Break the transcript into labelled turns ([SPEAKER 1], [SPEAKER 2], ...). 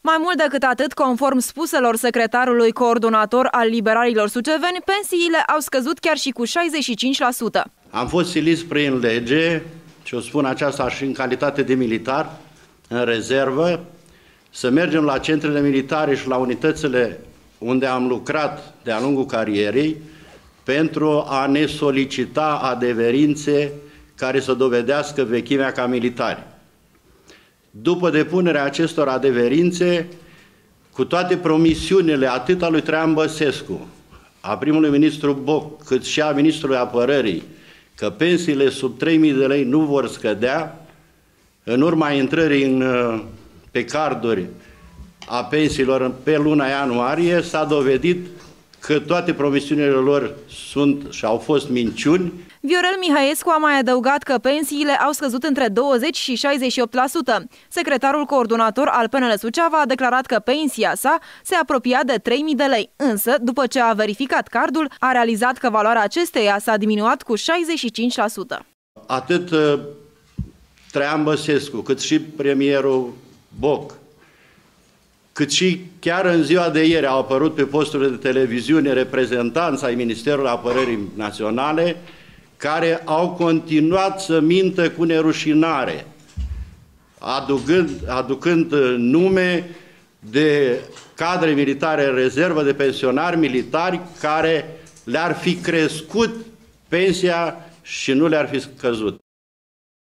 [SPEAKER 1] Mai mult decât atât, conform spuselor secretarului coordonator al liberalilor suceveni, pensiile au scăzut chiar și cu 65%.
[SPEAKER 2] Am fost siliți prin lege, și o spun aceasta și în calitate de militar, în rezervă, să mergem la centrele militare și la unitățile unde am lucrat de-a lungul carierei pentru a ne solicita adeverințe care să dovedească vechimea ca militari. După depunerea acestor adeverințe, cu toate promisiunile atât a lui Traian Băsescu, a primului ministru Boc, cât și a ministrului apărării, că pensiile sub 3.000 de lei nu vor scădea, în urma intrării pe carduri a pensiilor pe luna ianuarie, s-a dovedit că toate promisiunile lor sunt și au fost minciuni.
[SPEAKER 1] Viorel Mihăiescu a mai adăugat că pensiile au scăzut între 20 și 68%. Secretarul coordonator al PNL Suceava a declarat că pensia sa se apropia de 3.000 de lei, însă, după ce a verificat cardul, a realizat că valoarea acesteia s-a diminuat cu 65%.
[SPEAKER 2] Atât Traian Băsescu, cât și premierul Boc, cât și chiar în ziua de ieri au apărut pe posturile de televiziune reprezentanți ai Ministerului Apărării Naționale, care au continuat să mintă cu nerușinare, aducând nume de cadre militare în rezervă, de pensionari militari, care le-ar fi crescut pensia și nu le-ar fi scăzut.